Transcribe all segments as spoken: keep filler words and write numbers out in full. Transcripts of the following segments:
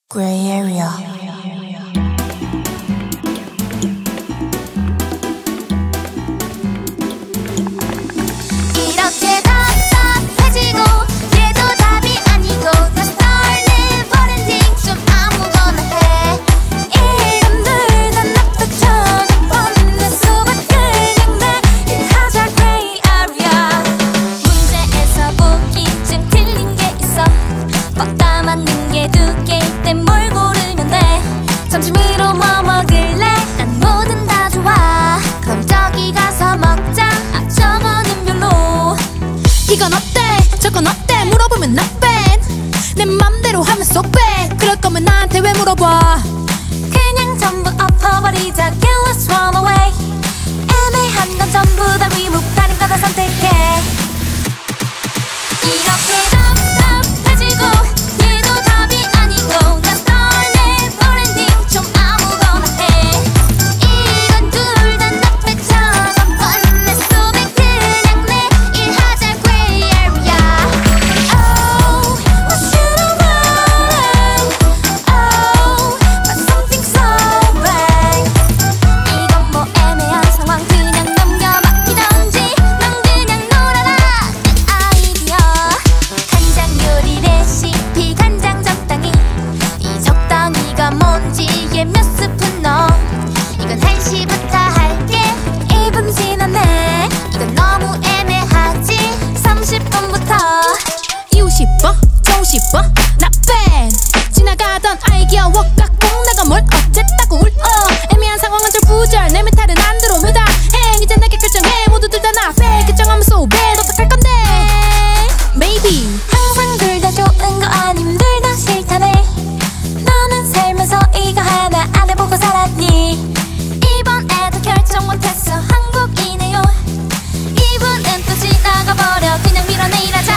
Gray area. 이렇게 답답해지고 얘도 답이 아니고 Just start never ending 좀 아무거나 해 이름들 다 나쁘죠 뻔내 수박 그냥 내 일하자 Gray area 문제에서 보기 좀 틀린 게 있어 먹다 맞는 게 두 개일 땐 뭘 고르면 돼 점심으로 뭐 먹을래? 난 뭐든 다 좋아 그럼 저기 가서 먹자 아 저거는 별로 이건 어때? 저건 어때? 물어보면 not bad 내 맘대로 하면 so bad 그럴 거면 나한테 왜 물어봐 그냥 전부 엎어버리자 Get let's run away 애매한 건 전부 다 remove 다른 거 다 선택해 이렇게 답답해지고 얘도 답이 아니고 Just start never ending 좀 아무거나 해 이건 둘 다 나쁘잖아 뻔내 소백 그냥 내 일하자 Gray area Oh what should I write Oh but something so bad 이건 뭐 애매한 상황 그냥 넘겨 맡기던지 넌 그냥 놀아라 내 아이디어 간장 요리 레시피 간장 적당히 이 적당히가 뭔지에 몇 스푼 넣어 이건 한 시부터 할게 일 분 지났네 이건 너무 애매하지 삼십 분부터 이웃십 번, 저우십 번 not bad 지나가던 아이디어 웍각봉 내가 뭘 어쨌다고 울어 애매한 상황은 절부절 내 멘탈은 안 들어오다 행 이제 내게 결정해 모두들 다 나 fake 결정하면 so bad 어떡할 건데 maybe 항상 둘 다 좋은 거 아님 둘 다 싫다네 너는 살면서 이거 하나 안 해보고 살았니 이번에도 결정 못했어 한국이네요 이분은 또 지나가버려 그냥 밀어내일하자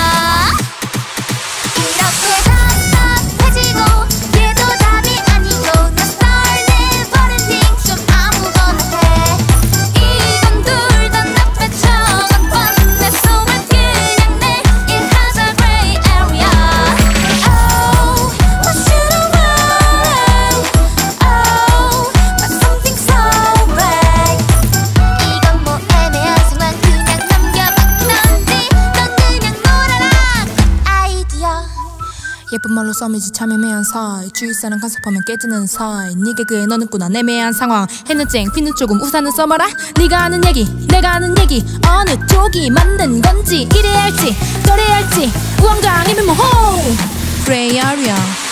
이렇게 답답해지고 얘도 답이 아니고 Just start never ending 좀 아무거나 해 이건 둘 다 나쁘죠 뻔내 소만 그냥 내 일하자 Gray area Oh what should I write Oh but something so bad 이건 뭐 애매한 상황 그냥 넘겨 맡기던지 넌 그냥 놀아라 내 아이디어 예쁜 말로 썸이지 참 애매한 사이 주위 사람 간섭하면 깨지는 사이 네 개그에 너는 꾸나 애매한 상황 해는 쨍 피는 조금 우산은 써봐라 네가 아는 얘기 내가 아는 얘기 어느 쪽이 맞는 건지 이래야 할지 저래야 할지 우왕좌왕 이면 뭐호 Gray area